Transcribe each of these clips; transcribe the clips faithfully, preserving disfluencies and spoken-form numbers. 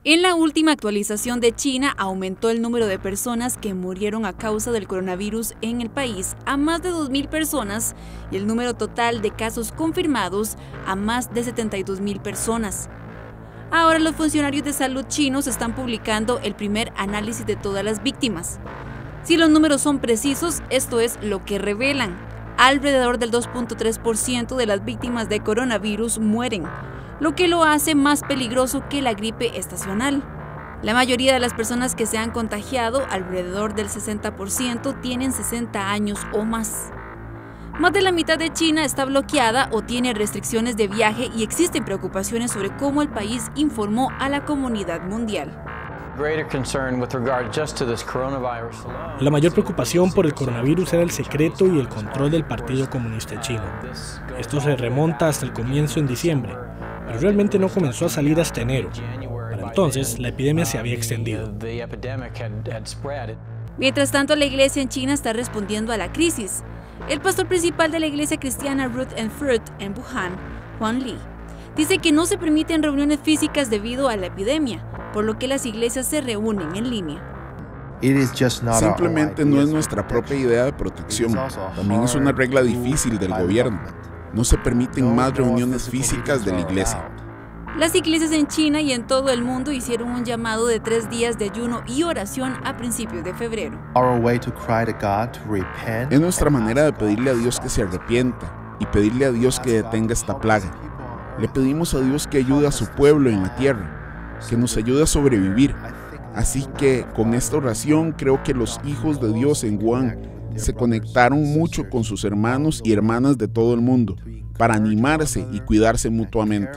En la última actualización de China, aumentó el número de personas que murieron a causa del coronavirus en el país a más de dos mil personas y el número total de casos confirmados a más de setenta y dos mil personas. Ahora los funcionarios de salud chinos están publicando el primer análisis de todas las víctimas. Si los números son precisos, esto es lo que revelan. Alrededor del dos punto tres por ciento de las víctimas de coronavirus mueren, lo que lo hace más peligroso que la gripe estacional. La mayoría de las personas que se han contagiado, alrededor del sesenta por ciento, tienen sesenta años o más. Más de la mitad de China está bloqueada o tiene restricciones de viaje y existen preocupaciones sobre cómo el país informó a la comunidad mundial. La mayor preocupación por el coronavirus era el secreto y el control del Partido Comunista Chino. Esto se remonta hasta el comienzo en diciembre, pero realmente no comenzó a salir hasta enero. Para entonces, la epidemia se había extendido. Mientras tanto, la iglesia en China está respondiendo a la crisis. El pastor principal de la iglesia cristiana Root and Fruit en Wuhan, Juan Li, dice que no se permiten reuniones físicas debido a la epidemia, por lo que las iglesias se reúnen en línea. Simplemente no es nuestra propia idea de protección, también es una regla difícil del gobierno. No se permiten más reuniones físicas de la iglesia. Las iglesias en China y en todo el mundo hicieron un llamado de tres días de ayuno y oración a principios de febrero. Es nuestra manera de pedirle a Dios que se arrepienta y pedirle a Dios que detenga esta plaga. Le pedimos a Dios que ayude a su pueblo en la tierra, que nos ayude a sobrevivir. Así que con esta oración creo que los hijos de Dios en Wuhan se conectaron mucho con sus hermanos y hermanas de todo el mundo para animarse y cuidarse mutuamente.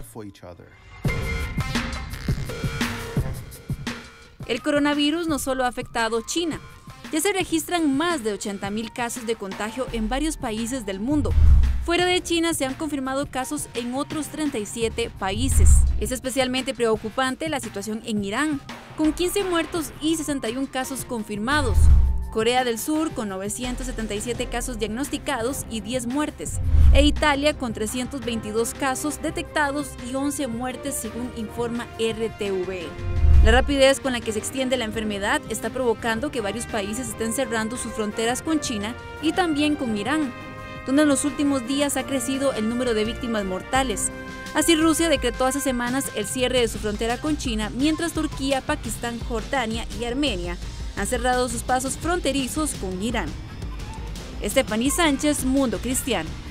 El coronavirus no solo ha afectado China, ya se registran más de ochenta mil casos de contagio en varios países del mundo. Fuera de China se han confirmado casos en otros treinta y siete países. Es especialmente preocupante la situación en Irán, con quince muertos y sesenta y un casos confirmados. Corea del Sur con novecientos setenta y siete casos diagnosticados y diez muertes, e Italia con trescientos veintidós casos detectados y once muertes según informa R T V E. La rapidez con la que se extiende la enfermedad está provocando que varios países estén cerrando sus fronteras con China y también con Irán, donde en los últimos días ha crecido el número de víctimas mortales. Así, Rusia decretó hace semanas el cierre de su frontera con China, mientras Turquía, Pakistán, Jordania y Armenia han cerrado sus pasos fronterizos con Irán. Stephanie Sánchez, Mundo Cristiano.